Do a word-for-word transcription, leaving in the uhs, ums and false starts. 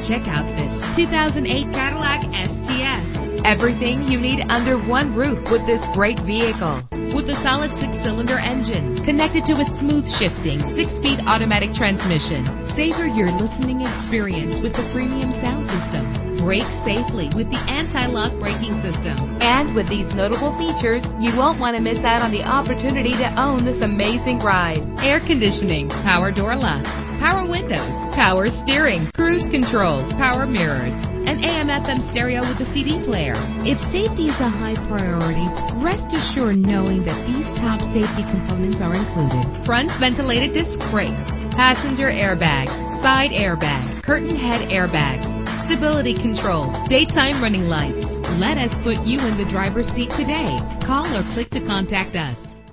Check out this two thousand eight Cadillac S T S. Everything you need under one roof with this great vehicle. With a solid six-cylinder engine connected to a smooth shifting six-speed automatic transmission. Savor your listening experience with the premium sound system. Brake safely with the anti-lock braking system. And with these notable features, you won't want to miss out on the opportunity to own this amazing ride. Air conditioning, power door locks, power windows, power steering, cruise control, power mirrors, an A M F M stereo with a C D player. If safety is a high priority, rest assured knowing that these top safety components are included. Front ventilated disc brakes, passenger airbag, side airbag, curtain head airbags, stability control, daytime running lights. Let us put you in the driver's seat today. Call or click to contact us.